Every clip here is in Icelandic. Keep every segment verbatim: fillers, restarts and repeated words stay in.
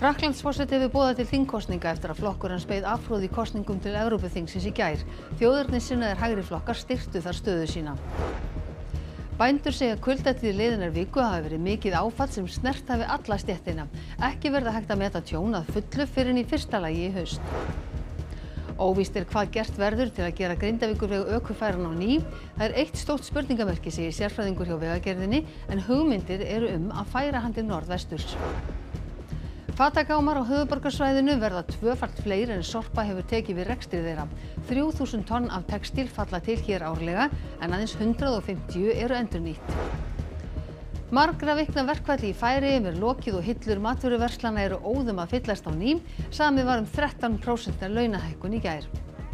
Frakklandsforseti hefur boðað til þingkosninga eftir að flokkur hans beið afhroð í kosningum til Evrópuþingsins í gær. Þjóðernissinnaðir hægri flokkar styrktu þar stöðu sína. Bændur segja kuldatíð liðinnar viku hafi verið mikið áfall sem snert hafi alla stéttina. Ekki verða hægt að meta tjón að fullu fyrr en í fyrsta lagi í haust. Óvíst er hvað gert verður til að gera Grindavíkurveg ökufæran á ný. Það er eitt stórt spurningamerki, segir sérfræðingur hjá Vegagerðinni, en hugmyndir eru um að færa hann til norðvesturs. Fatagámar á höfuðborgarsvæðinu verða tvöfalt fleiri en Sorpa hefur tekið við rekstri þeirra. Þrjú þúsund tonn af textíl falla til hér árlega en aðeins hundrað og fimmtíu eru endurnýtt. Margra vikna verkfalli í Færeyjum er lokið og hillur matvöruverslana eru óðum að fyllast á ný. Samið var um þrettán prósent launahækkun í gær.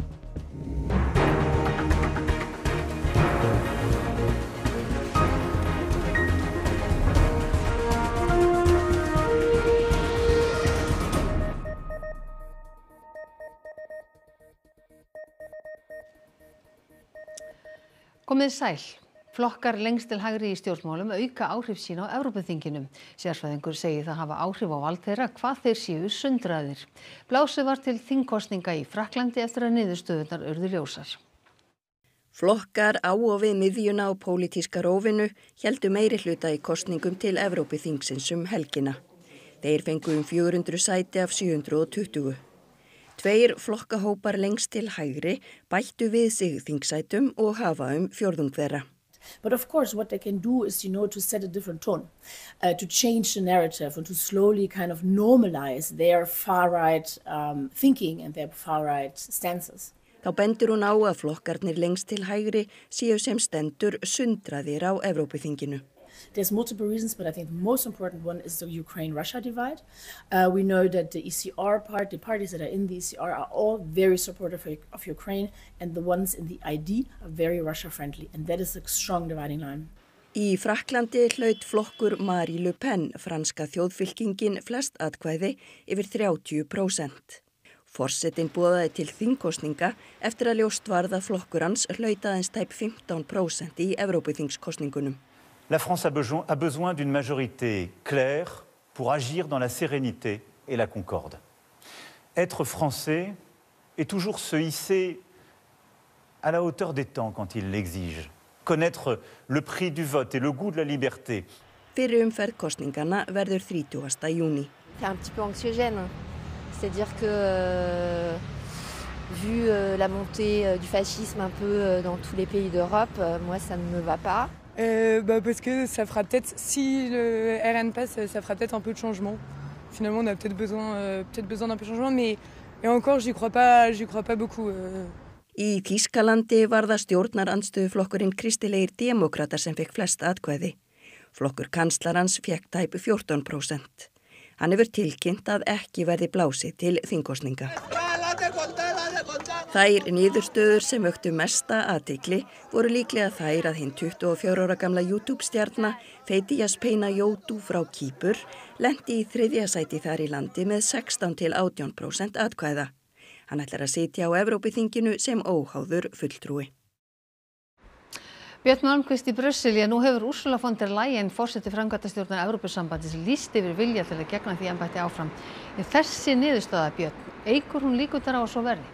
Komið sæl. Flokkar lengst til hægri í stjórnmálum auka áhrif sín á Evrópuþinginu. Sérfræðingur segir það hafa áhrif á vald þeirra hvað þeir séu sundraðir. Blásið var til þingkosninga í Frakklandi eftir að niðurstöðurnar urðu ljósar. Flokkar á og við miðjuna á pólitíska rófinu héldu meiri hluta í kosningum til Evrópuþingsins um helgina. Þeir fengu um fjögur hundruð sæti af sjö hundruð og tuttugu. Tveir flokkahópar lengst til hægri bættu við sig þingsætum og hafa um fjórðung þeirra. But of course, what they can do is, you know, to set a different tone, uh, to change the narrative and to slowly kind of normalize their far-right um, thinking and their far-right stances. Þá bendur hún á að flokkarnir lengst til hægri séu sem stendur sundraðir á Evrópuþinginu. There's multiple reasons, but I think the most important one is the Ukraine-Russia divide. Uh, we know that the E C R part, the parties that are in the E C R are all very supportive of Ukraine, and the ones in the I D are very Russia-friendly, and that is a strong dividing line. Í Frakklandi hlaut flokkur Marine Le Pen, franska þjóðfylkingin, flest atkvæði yfir þrjátíu prósent. Forsetinn boðaði til þingkosninga eftir að ljóst varð að flokkur hans hlaut aðeins tæp fimmtán prósent í Evrópuþingskosningunum. La France a besoin, a besoin d'une majorité claire pour agir dans la sérénité et la concorde. Être français est toujours se hisser à la hauteur des temps quand il l'exige. Connaître le prix du vote et le goût de la liberté. Fyrri umferð kosningana verður þrítugasta júní. C'est un petit peu anxiogène. C'est-à-dire que euh, vu euh, la montée euh, du fascisme un peu euh, dans tous les pays d'Europe, euh, moi ça ne me va pas. Euh, bah parce que ça fera peut-être, si le R N passe, ça fera peut-être un peu de changement. Finalement, on a peut-être besoin, euh, peut-être besoin d'un peu de changement, mais et encore, j'y crois pas, j'y crois pas beaucoup. Euh. Í Þýskalandi var það stjórnarandstöðuflokkurinn Kristilegir demókratar sem fekk flest atkvæði. Flokkur kanslarans fekk tæp fjórtán prósent. Hann hefur tilkynnt að ekki verði blásið til þingkosninga. Þær niðurstöður sem vöktu mesta athygli voru líklega þær að hinn tuttugu og fjögurra ára gamla YouTube-stjarna Feidias Peinayotú frá Kýpur lenti í þriðja sæti þar í landi með sextán til átján prósent atkvæða. Hann ætlar að sitja á Evrópuþinginu sem óháður fulltrúi. Björn Malmquist í Brusselja. Nú hefur Ursula von der Leyen, forseti framkvæmdastjórnar Evrópusambandsins, lýst yfir vilja til að gegna því embætti áfram. En þessi niðurstaða, Björn, eykur hún líkurnar á að svo verði?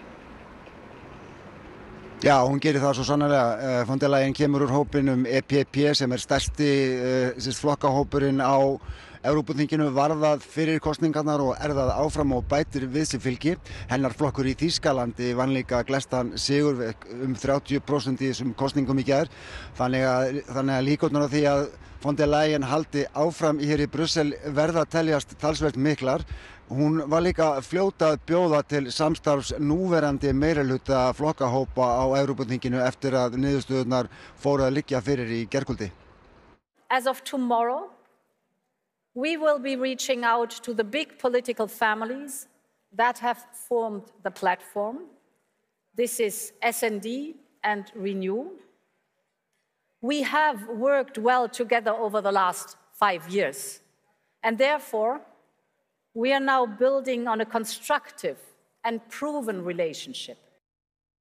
Já, hún gerir það svo sannarlega. Von der Leyen kemur úr hópinum E P P sem er stærsti uh, flokkahópurinn á Evrópuþinginu, varðað fyrir kosningarnar og er það áfram og bætir við sig fylgi. Hennar flokkur í Þýskalandi vann líka glestan sigur um þrjátíu prósent í þessum kosningum í gær. Þannig að, þannig að líkurnar á því að von der Leyen haldi áfram hér í Brussel verða að teljast talsvert miklar. Hún var líka fljóta að bjóða til samstarfs núverandi meirihluta flokkahópa á Evrópuþinginu eftir að niðurstöðurnar fóru að liggja fyrir í gærkvöldi. As of tomorrow, we will be reaching out to the big political families that have formed the platform. This is S and D and Renew. We have worked well together over the last five years, and therefore we are now building on a constructive and proven relationship.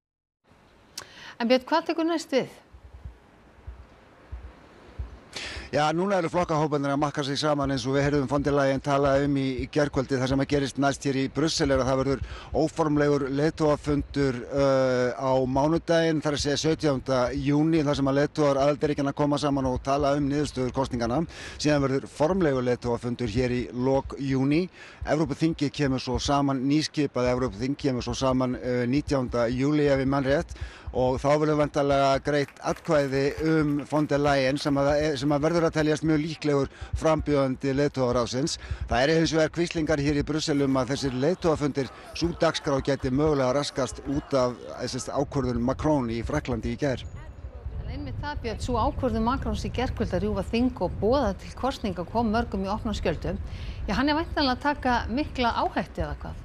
En Björn, hvað tekur næst við? Já, núna eru flokkahóparnir að makka sig saman eins og við heyrðum von der Leyen tala um í, í gærkvöldi. Það sem að gerist næst hér í Brussel er að það verður óformlegur leiðtogafundur uh, á mánudaginn, þar að segja sautjánda júní, þar sem að leiðtogar aðildarríkjanna koma saman og tala um niðurstöður kosninganna. Síðan verður formlegur leiðtogafundur hér í lok júní. Evrópuþingið kemur svo saman, nýskipað Evrópuþing kemur svo saman uh, nítjánda júlí ef ég man rétt. Og þá verður vantarlega greitt atkvæði um von der Leyen sem að, sem að verður að teljast mjög líklegur frambjóðandi leiðtogaráðsins. Það er hins vegar hvíslingar hér í Brussel um að þessir leiðtogafundir, sú dagskrá geti mögulega raskast út af þessist ákvörðun Macron í Frakklandi í gær. Einmitt það, Björn, sú ákvörðun Macrons í gærkvöld að rjúfa þing og boða til kosninga kom mörgum í opna skjöldu. Já, hann er væntanlega að taka mikla áhættu eða hvað?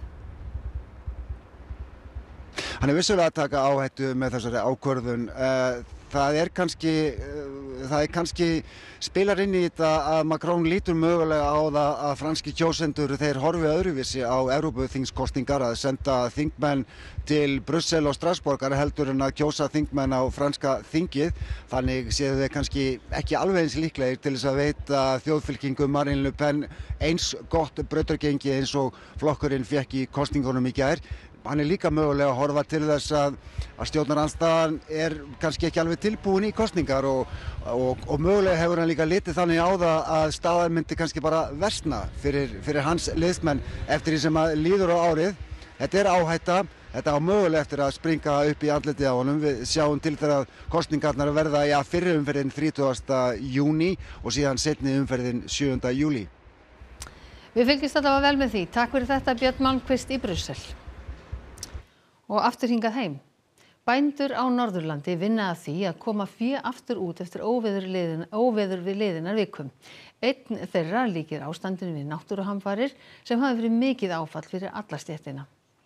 Hann er vissulega að taka áhættu með þessari ákvörðun. Það er kannski, það er kannski spilar inn í þetta að Macron lítur mögulega á það að franski kjósendur þeir horfi öðruvísi á Evrópuþingskosningar, að senda þingmenn til Brussel og Strasborgar heldur en að kjósa þingmenn á franska þingið. Þannig séu þeir kannski ekki alveg eins líklegir til þess að veita þjóðfylkingu Marine Le Pen eins gott brautargengi eins og flokkurinn fékk í kosningunum í gær. Hann er líka mögulega að horfa til þess að, að stjórnarandstaðan er kannski ekki alveg tilbúin í kosningar og, og, og mögulega hefur hann líka litið þannig á það að staðan myndi kannski bara versna fyrir, fyrir hans liðsmenn eftir því sem að líður á árið. Þetta er áhætta, þetta á mögulega eftir að springa upp í andlitið á honum. Við sjáum til þegar kosningarnar verða í að fyrri umferðin þrítugasta júní og síðan seinni umferðin sjöunda júlí. Við fylgjumst allavega vel með því. Takk fyrir þetta, Björn Malmquist í Brussel. Og aftur hingað heim. Bændur á Norðurlandi vinna að því að koma fé aftur út eftir óveður, liðin, óveður við liðinar vikum. Einn þeirra líkir ástandinu við náttúruhamfarir sem hafi verið mikið áfall fyrir alla stéttina.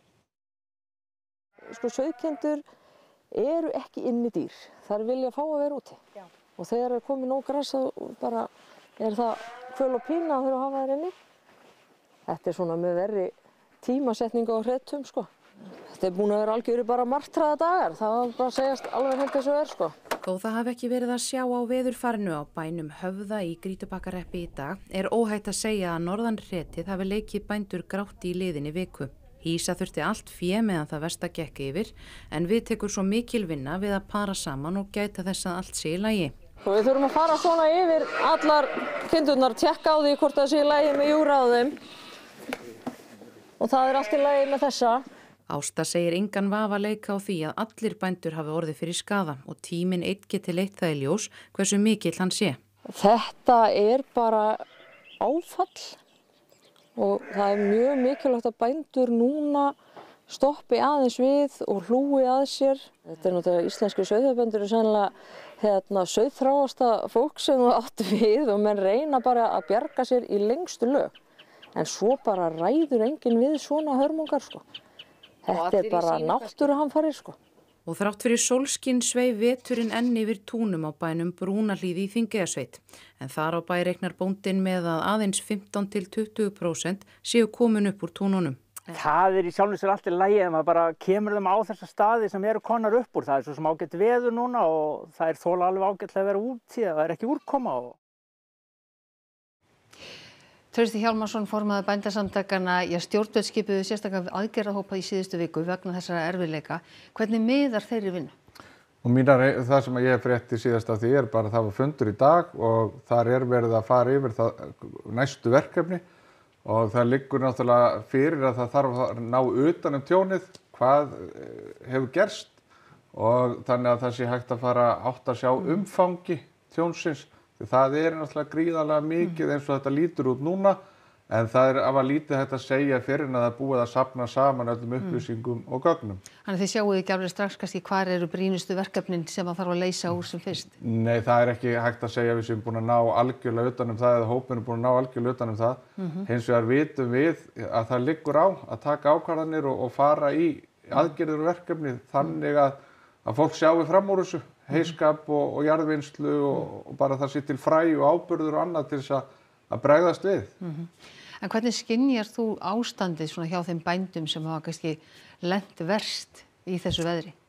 Sko, sauðkindur eru ekki inni dýr. Þær vilja fá að vera úti. Já. Og þegar er komið nóg gras bara er það kvöl og pína að þurfa að hafa þær inni. Þetta er svona með verri tímasetningu á hretum, sko. Þetta er búin að vera algjöru bara martraða dagar, það var bara að segjast alveg hendt eins og er, sko. Þó það hafi ekki verið að sjá á veðurfarinu á bænum Höfða í Grýtubakkarhreppi í dag, er óhætt að segja að norðanhretið hafi leikið bændur grátt í liðinni viku. Hýsa þurfti allt fé meðan það versta gekk yfir, en við tekur svo mikil vinna við að para saman og gæta þess að allt sé í lagi. Og við þurfum að fara svona yfir allar kindurnar, tékka á því hvort það sé í lagi með júra á þeim. Og það er allt í lagi með þessa. Ásta segir engan vafa leika á því að allir bændur hafi orðið fyrir skaða og tíminn einn geti leitt það í ljós hversu mikill hann sé. Þetta er bara áfall og það er mjög mikilvægt að bændur núna stoppi aðeins við og hlúi að sér. Þetta er náttúrulega íslenski sauðfjárbændur er sennilega hérna, sauðþráasta fólk sem þú átt við og menn reyna bara að bjarga sér í lengstu lög. En svo bara ræður enginn við svona hörmungar, sko. Þetta er bara náttúruhamfarir, sko. Og þrátt fyrir sólskinn sveif veturinn enn yfir túnum á bænum Brúnahlíð í Þingeyjarsveit. En þar á bæ reiknar bóndinn með að aðeins fimmtán til tuttugu prósent séu komin upp úr túnunum. Það er í sjálfu sér allt í lagi ef maður bara kemur þeim á þessa staði sem eru konar upp úr. Það er svo sem ágætt veður núna og það er þóla alveg ágætlega að vera úti, það er ekki úrkoma. Og... Trausti Hjálmarsson, formaður Bændasamtakanna, stjórnvöld skipuðu sérstaklega aðgerðahópa í síðustu viku vegna þessara erfiðleika. Hvernig miðar þeirri vinnu? Og mínar, það sem ég frétti síðast af því er bara að það var fundur í dag og þar er verið að fara yfir það, næstu verkefni og það liggur náttúrulega fyrir að það þarf að ná utan um tjónið, hvað hefur gerst og þannig að það sé hægt að fara átt að sjá umfangi tjónsins. Það er náttúrulega gríðarlega mikið eins og þetta lítur út núna en það er afar lítið hægt að segja fyrir en að það er búið að safna saman öllum upplýsingum mm. og gögnum. Þannig að þið sjáuð ekki alveg strax kannski hvar eru brýnustu verkefnin sem það þarf að leysa úr sem fyrst? Nei, það er ekki hægt að segja að við séum búin að ná algjörlega utan um það eða hópin er búin að ná algjörlega utan um það. Mm-hmm. Hins vegar vitum við að það liggur á að taka ákvarðanir og, og fara í aðgerðir og verkefni þannig að, að fólk sjáu fram úr þessu. Heiskap og, og jarðvinnslu og, og bara það sé til fræ og áburður og annað til þess að, að bregðast við. Mm-hmm. En hvernig skynjar þú ástandið svona hjá þeim bændum sem hafa kannski lent verst í þessu veðri?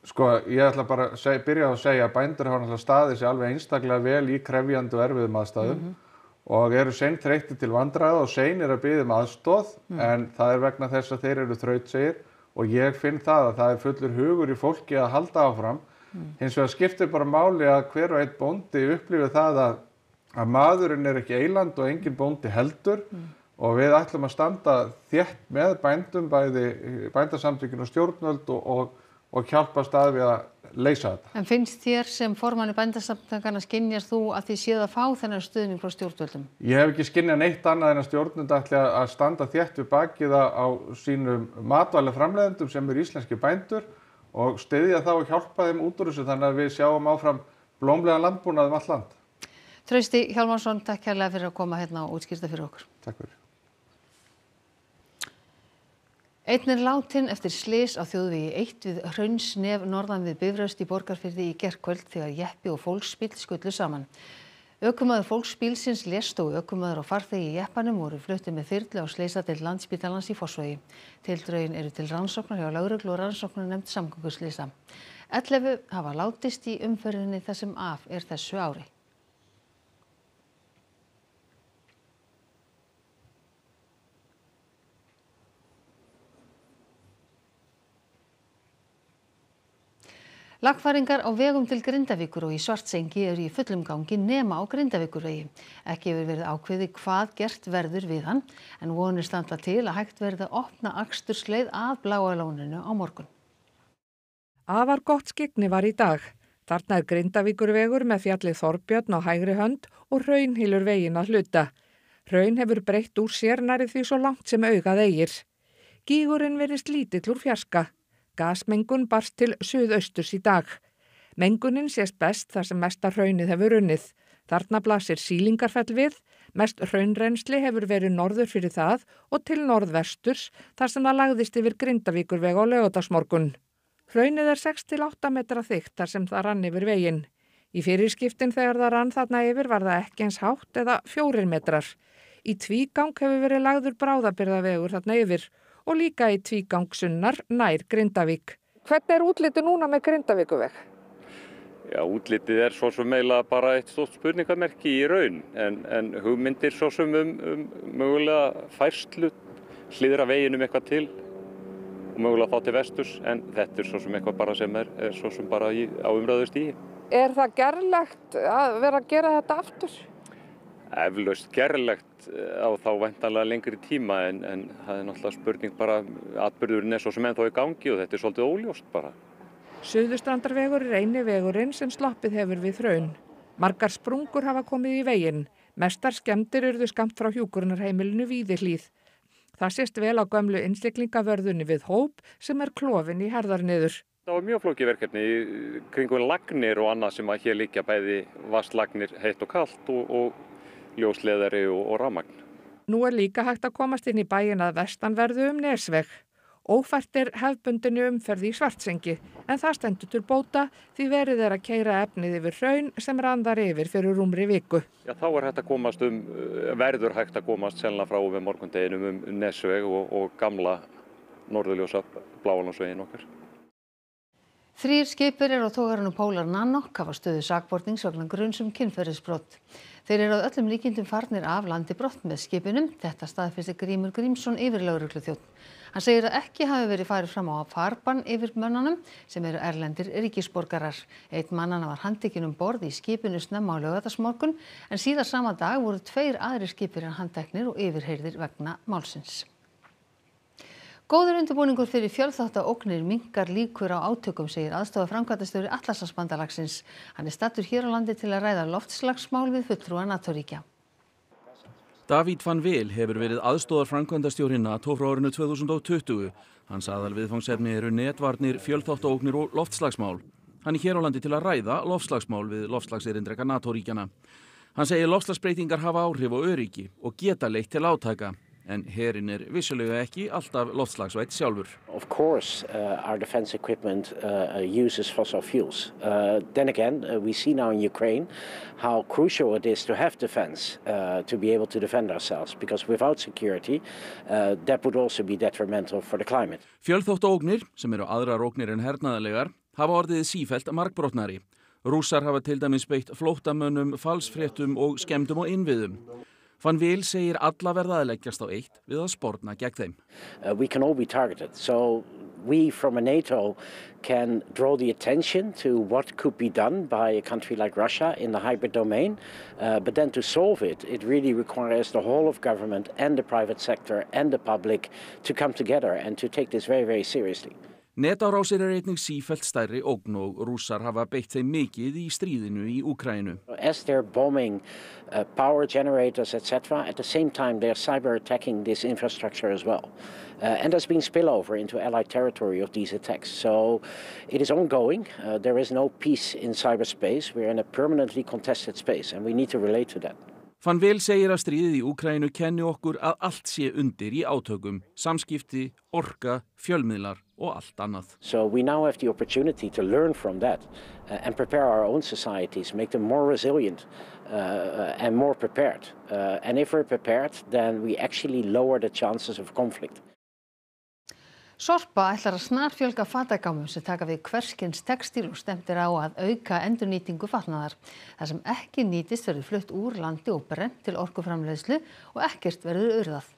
Sko, ég ætla bara að seg, byrja að segja að bændur hafa náttúrulega staðið sér alveg einstaklega vel í krefjandi og erfiðum aðstæðum mm-hmm. og eru seinþreyttir til vandræða og seinir að biðja um aðstoð mm. en það er vegna þess að þeir eru þrautsegir og ég finn það að það er fullur hugur í fólki að halda áfram. Mm. Hins vegar skiptir bara máli að hver og einn bóndi upplifir það að, að maðurinn er ekki eyland og engin bóndi heldur mm. og við ætlum að standa þétt með bændum, bæði bændasamtökin og stjórnvöld og, og og hjálpast að við að leysa þetta. En finnst þér sem formanni bændasamtakanna skynjast þú að þið séð að fá þennan stuðning frá stjórnvöldum? Ég hef ekki skynjað neitt annað en að stjórnvöld ætli að standa þétt við bakið á sínum matvælaframleiðendum sem eru íslenski bændur og styðja þá og hjálpa þeim út úr þessu þannig að við sjáum áfram blómlegan landbúnað um allt land. Trausti Hjálmarsson, takk kærlega fyrir að koma hérna og útskýrta fyrir okkur. Takk fyrir. Einn er látinn eftir slys á þjóðvegi eitt við Hraunsnef norðan við Bifröst í Borgarfirði í gærkvöld þegar jeppi og fólksbíll skullu saman. Ökumaður fólksbílsins lést og ökumaður og farþegi í jeppanum voru fluttir með þyrlu á slysadeild Landspítalans í Fossvogi. Tildrögin eru til rannsóknar hjá lögreglu og rannsóknarnefnd samgönguslysa. ellefu hafa látist í umferðinni það sem af er þessu ári. Lagfæringar á vegum til Grindavíkur og í Svartsengi eru í fullum gangi nema á Grindavíkurvegi. Ekki hefur verið ákveðið hvað gert verður við hann en vonir standa til að hægt verði að opna akstursleið að Bláa lóninu á morgun. Afar gott skyggni var í dag. Þarna er Grindavíkurvegur með fjallið Þorbjörn á hægri hönd og Hraun hylur veginn að hluta. Hraun hefur breytt úr sér nærri því svo langt sem augað eigir. Gígurinn virðist lítill úr fjarska. Gasmengun barst til suðausturs í dag. Mengunin sést best þar sem mesta hraunið hefur runnið. Þarna blasir Sýlingarfell við, mest hraunrennsli hefur verið norður fyrir það og til norðvesturs þar sem það lagðist yfir Grindavíkurveg á laugardagsmorgun. Hraunið er sex til átta metra þykkt þar sem það rann yfir veginn. Í fyrirskiptin þegar það rann þarna yfir var það ekki eins hátt eða fjórir metrar. Í tvígang hefur verið lagður bráðabirgðavegur þarna yfir og líka í tvígang sunnar nær Grindavík. Hvernig er útlitið núna með Grindavíkurveg? Já, útlitið er svo sem eiginlega bara eitt stórt spurningamerki í raun, en, en hugmyndir svo sem um, um mögulega færslu, hliðra veginum eitthvað til og mögulega þá til vesturs, en þetta er svo sem eitthvað bara sem er, er svo sem bara í, á umræðustigi. Er það gerlegt að vera að gera þetta aftur? Eflaust gerlegt á þá væntanlega lengri tíma en, en það er náttúrulega spurning bara atburðurinn er svo sem ennþá í gangi og þetta er svolítið óljóst bara. Suðurstrandarvegur er eini vegurinn sem sloppið hefur við Hraun. Margar sprungur hafa komið í veginn. Mestar skemmdir urðu skammt frá hjúkrunarheimilinu Víðihlíð. Það sést vel á gömlu innsiglingavörðunni við Hóp sem er klofin í herðarniður. Það var mjög flókið verkefni kringum lagnir og annað sem að hér liggja bæði vatnslagnir heitt og kalt og, og ljósleiðari og, og rafmagn. Nú er líka hægt að komast inn í bæinn að vestanverðu um Nesveg. Ófært er hefðbundinni umferð í Svartsengi, en það stendur til bóta því verið er að keyra efnið yfir Hraun sem randar yfir fyrir rúmri viku. Já, þá er hægt að komast um, verður hægt að komast sennilega frá við morgundeginum um Nesveg og, og gamla norðurljósa Bláalónsveginn okkar. Þrír skipir eru á togaranum Polar Nanook hafa stöðu sakbornings vegna gruns um kynferðisbrot. Þeir eru að öllum líkindum farnir af landi brott með skipinum. Þetta staðfesti Grímur Grímsson yfirlögregluþjónn. Hann segir að ekki hafi verið farið fram á farbann yfir mönnunum sem eru erlendir ríkisborgarar. Einn mannanna var handtekinn um borð í skipinu snemma á laugardagsmorgun en síðar sama dag voru tveir aðrir skipir en handteknir og yfirheyrðir vegna málsins. Góður undirbúningur fyrir fjölþáttaógnir minnkar líkur á átökum, segir aðstofaframkvæmdastjóri Atlantshafsbandalagsins. Hann er staddur hér á landi til að ræða loftslagsmál við fulltrúa NATO-ríkja. Davíð van Vel hefur verið aðstoðarframkvæmdastjóri NATO frá árinu tvö þúsund og tuttugu. Hans aðalviðfangsefni eru netvarnir, fjölþáttaógnir og loftslagsmál. Hann er hér á landi til að ræða loftslagsmál við loftslagserindreka NATO-ríkjana. Hann segir loftslagsbreytingar hafa áhrif á öryggi og geta leitt til átaka. En herinn er vissulega ekki alltaf loftslagsvænn sjálfur. Of course, uh, our defense equipment uh, uses fossil fuels. Uh, then again, uh, we see now in Ukraine how crucial it is to have defense uh, to be able to defend ourselves, because without security, uh, that would also be detrimental for the climate. Fjölþáttaógnir, sem eru aðrar ógnir en hernaðarlegar, hafa orðið sífellt margbrotnari. Rússar hafa til dæmis beitt flóttamönnum, falsfréttum og skemmdum á innviðum. Van Vel segir alla verða að leggjast á eitt við að sporna gegn þeim. Uh, we can all be targeted. So we from a NATO can draw the attention to what could be done by a country like Russia in the hybrid domain. Uh, but then to solve it, it really requires the whole of government and the private sector and the public to come together and to take this very, very seriously. Netárásir er einnig sífellt stærri ógn og Rússar hafa beitt þeim mikið í stríðinu í Úkraínu. As they're bombing uh, power generators, et cetera, at the same time they're cyber attacking this infrastructure as well. Uh, and there's been spillover into allied territory of these attacks. So it is ongoing. Uh, there is no peace in cyberspace. We're in a permanently contested space and we need to relate to that. Van Vel segir að stríðið í Úkraínu kenni okkur að allt sé undir í átökum, samskipti, orka, fjölmiðlar og allt annað. So we now have the opportunity to learn from that uh, and prepare our own societies, make them more resilient uh, and more prepared. Uh, and if we're prepared, then we actually lower the chances of conflict. Sorpa ætlar að snarfjölga fatagámum sem taka við hverskins textíl og stefnt er á að auka endurnýtingu fatnaðar. Það sem ekki nýtist verður flutt úr landi og brennt til orkuframleiðslu og ekkert verður urðað.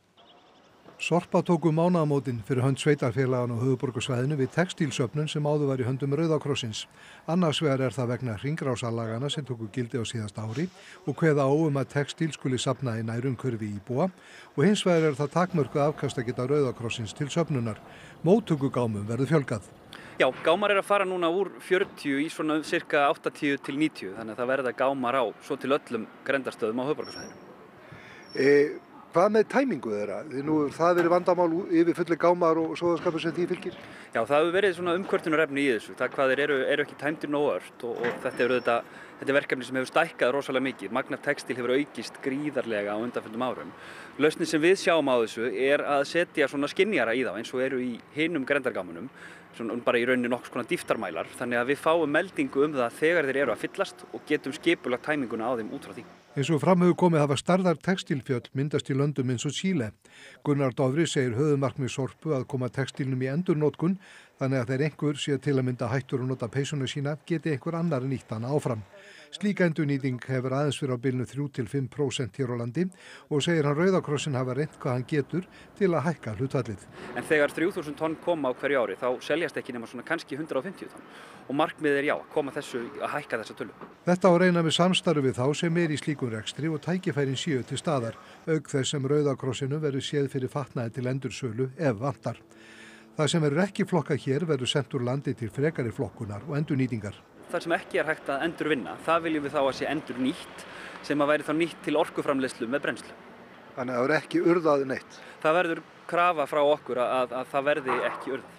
Sorpa tóku mánaðamótin fyrir hönd sveitarfélaganna á höfuðborgarsvæðinu við textílsöfnun sem áður var í höndum Rauða krossins. Annars vegar er það vegna hringrásarlaganna sem tóku gildi á síðasta ári og kveða á um að textíl skuli safna í nærumhverfi íbúa og hins vegar er það takmörkuð afkastageta Rauða krossins til söfnunar. Móttökugámum verður fjölgað. Já, gámar er að fara núna úr fjörutíu í svona cirka áttatíu til níutíu, þannig að það verða gámar á svo til öllum grendarstöðum á höfuðborgarsvæðinu. E Hvað með tæmingu þeirra? Því nú það verið vandamál yfir fulli gámar og sóðaskapur sem því fylgir? Já, það hefur verið svona umkvörtunarefni í þessu. Það hvað þeir eru, eru ekki tæmdir nógu ört og, og þetta er þetta, þetta er verkefni sem hefur stækkað rosalega mikið. Magn af textíl hefur aukist gríðarlega á undanförnum árum. Lausnin sem við sjáum á þessu er að setja svona skynjara í þá eins og eru í hinum grendargámunum, svona bara í rauninni nokkuð svona dýftarmælar, þannig að við fáum meldingu um það þegar þeir eru að fyllast og getum skipulagt tæminguna á þeim út frá því. Eins og fram hefur komið hafa stærðar textílfjöll myndast í löndum eins og Chile. Gunnar Dofri segir höfuðmarkmið Sorpu að koma textílnum í endurnotkun, þannig að þeir einhver sé til að mynda hættur að nota peysuna sína geti einhver annar nýtt hana áfram. Slík endurnýting hefur aðeins fyrir á bilinu þrjú til fimm prósent hér á landi og segir hann Rauða krossin hafa reynt hvað hann getur til að hækka hlutfallið. En þegar þrjú þúsund tonn koma á hverju ári þá seljast ekki nema svona kannski hundrað og fimmtíu tonn og markmiðið er já, að koma þessu að hækka þessa tölu. Þetta á að reyna með samstarfi við þá sem er í slíkum rekstri og tækifærin séu til staðar, auk þess sem Rauða krossinu verður séð fyrir fatnaði til endursölu ef vantar. Það sem verður ekki flokkað hér verður sent úr landi til frekari flokkunar og endurnýtingar. Það sem ekki er hægt að endurvinna, það viljum við þá að sé endurnýtt sem að væri þá nýtt til orkuframleiðslu með brennslu. Þannig að það verður ekki urðað neitt? Það verður krafa frá okkur að, að það verði ekki urðað.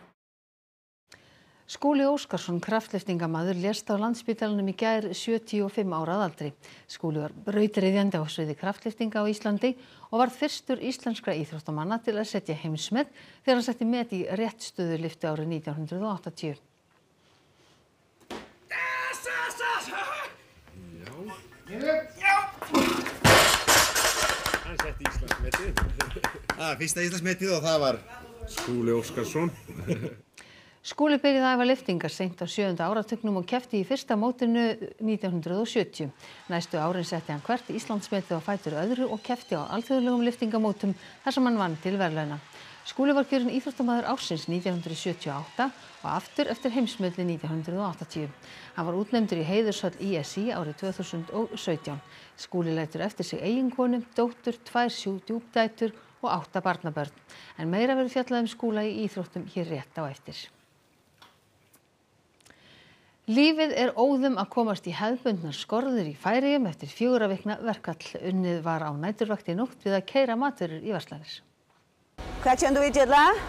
Skúli Óskarsson, kraftlyftingamaður, lést á Landspítalanum í gær sjötíu og fimm ára að aldri. Skúli var brautryðjandi á sviði kraftlyftinga á Íslandi og varð fyrstur íslenskra íþróttamanna til að setja heimsmet þegar hann setti met í réttstöðulyftu árið nítján hundruð og áttatíu. Já. Hann setti Íslandsmetið. Ah, fyrsta Íslandsmetið og það var Skúli Óskarsson. Skúli byrjaði að æfa lyftingar seint á sjöunda áratugnum og keppti í fyrsta mótinu nítján hundruð og sjötíu. Næstu árin setti hann hvert Íslandsmetið á fætur öðru og keppti á alþjóðlegum lyftingamótum þar sem hann vann til verðlauna. Skúli var kjörinn íþróttamaður ársins nítján hundruð sjötíu og átta og aftur eftir heimsmetið nítján hundruð og áttatíu. Hann var útnefndur í heiðurshöll í s í árið tvö þúsund og sautján. Skúli lætur eftir sig eiginkonu, dóttur, tvær sjúkdætur og átta barnabörn. En meira verður fjallað um Skúla í íþróttum hér rétt á eftir. Lífið er óðum að komast í hefðbundnar skorður í Færeyjum eftir fjögurra vikna verkfall. Unnið var á næturvakt í nótt við að keyra matvörur í verslanir. Hvað kjöndu við til það?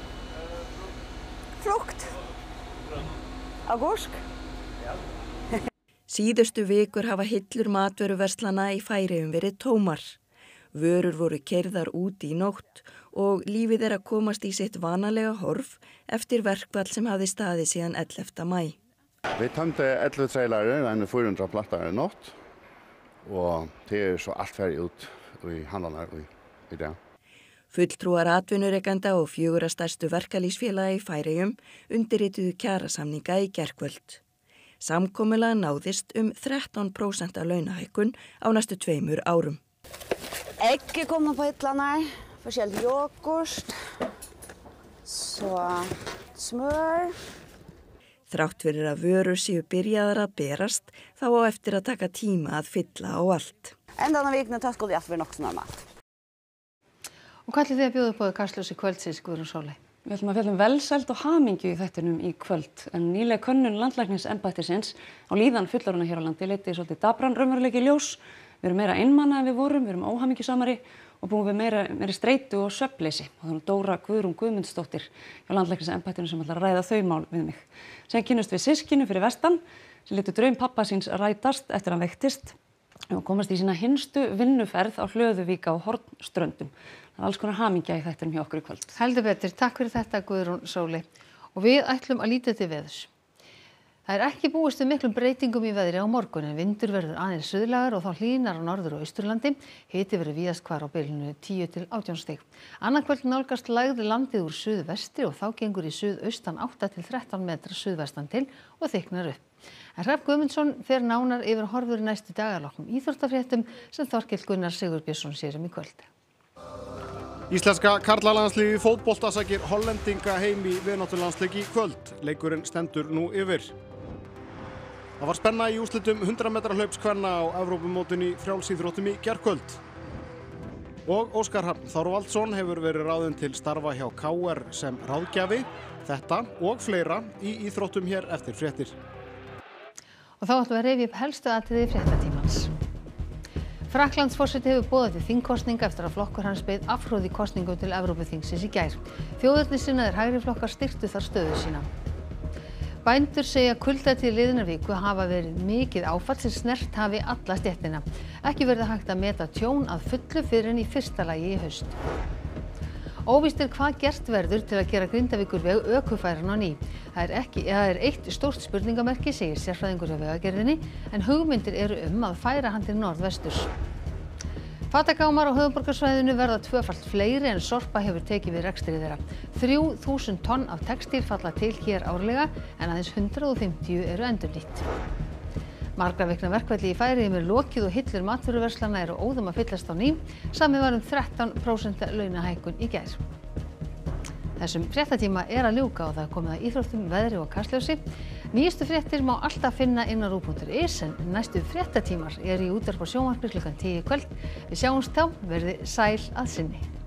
Frukt. Agurk. Síðustu vikur hafa hillur matvöruverslana í Færeyjum verið tómar. Vörur voru keyrðar út í nótt og lífið er að komast í sitt vanalega horf eftir verkfall sem hafði staðið síðan ellefta maí. Vi tömte ellefu trailere, en fyrahundra plattar i natt, og det er så allt färg ut i handlarna i, i det. Fulltrúar atvinnurekenda og fjögurra stærstu verkalýðsfélaga í Færeyjum undirrituðu kjarasamninga í gærkvöld. Samkomulag náðist um þrettán prósent launahækkun á næstu tveimur árum. Ägg kommer på hyllarna, forskjellig yoghurt, så smör. Þrátt fyrir að vörur séu byrjaðar að berast, þá á eftir að taka tíma að fylla á allt. En denne vikene tar skulle jeg for nok normalt. Og hvað ætlið þið að bjóða upp á Kastljósi kvöldsins, Guðrún Sóley? Við ætlum að fjalla um velsæld og hamingju í þættinum í kvöld. En nýleg könnun landlæknisembættisins á líðan fullorðinna hér á landi leiddi svolítið dapran raunveruleiki í ljós. Við erum meira einmana en við vorum, við erum óhamingjusamari og búum við meira, meira streitu og svefnleysi. Og þannig Dóra Guðrún Guðmundsdóttir hjá landlæknisembættinu sem ætlar að ræða þau mál við mig. Sem kynnust við systkinu fyrir vestan sem létu draum pabba síns rætast eftir hann veiktist og komast í sína hinstu vinnuferð á Hlöðuvík á Hornströndum. Það er alls konar hamingja í þættinum hjá okkur í kvöld. Heldur betur, takk fyrir þetta Guðrún Sóley. Og við ætlum að líta til veðurs. Það er ekki búist við miklum breytingum í veðri á morgun en vindur verður aðeins suðlægur og þá hlýnar á norður- og austurlandi. Hiti verður víðast hvar á bilinu tíu til átján stig. Annað kvöld nálgast lægri landið úr suðvestri og þá gengur í suðaustan átta til þrettán metra suðvestan til og þykknar upp. En Hrafn Guðmundsson fer nánar yfir horfur næstu dagarlokkum íþróttafréttum sem Þorkell Gunnar Sigurbjörnsson sér um í kvöld. Íslenska karlalandsliðið í fótbolta sækir Hollendinga heim í vináttulandsleik í kvöld. Leikurinn stendur nú yfir. Það var spenna í úrslitum hundrað metra hlaupskvenna á Evrópumótinu í frjálsíþróttum í gærkvöld. Og Óskar Hrafn Þorvaldsson hefur verið ráðinn til starfa hjá K R sem ráðgjafi. Þetta og fleira í íþróttum hér eftir fréttir. Og þá ætlum við að rifja upp helstu atriði fréttatímans. Frakklandsforseti hefur boðað til þingkosninga eftir að flokkur hans beið afhroð í kosningum til Evrópuþingsins í gær. Þjóðernissinnaðir hægri flokkar styrktu þar stöðu sína. Bændur segja kuldatíð liðinnar viku hafa verið mikið áfall sem snert hafi alla stéttina. Ekki verður hægt að meta tjón að fullu fyrr en í fyrsta lagi í haust. Óvíst er hvað gert verður til að gera Grindavíkurveg ökufæran á ný. Það er ekki, eða er eitt stórt spurningamerki, segir sérfræðingur hjá Vegagerðinni, en hugmyndir eru um að færa hann til norðvesturs. Fatagámar á höfuðborgarsvæðinu verða tvöfalt fleiri en Sorpa hefur tekið við rekstri þeirra. Þrjú þúsund tonn af textíl falla til hér árlega en aðeins hundrað og fimmtíu eru endurnýtt. Margra vikna verkfalli í Færeyjum er lokið og hillur matvöruverslana eru óðum að fyllast á ný. Samið var um þrettán prósent launahækkun í gær. Þessum fréttatíma er að ljúka og það er komið að íþróttum, veðri og kastljósi. Nýjustu fréttir má alltaf finna inn á ruv punktur is en næstu fréttatímar er í útvarpi og sjónvarpi klukkan tíu í kvöld. Við sjáumst þá, verið sæl að sinni.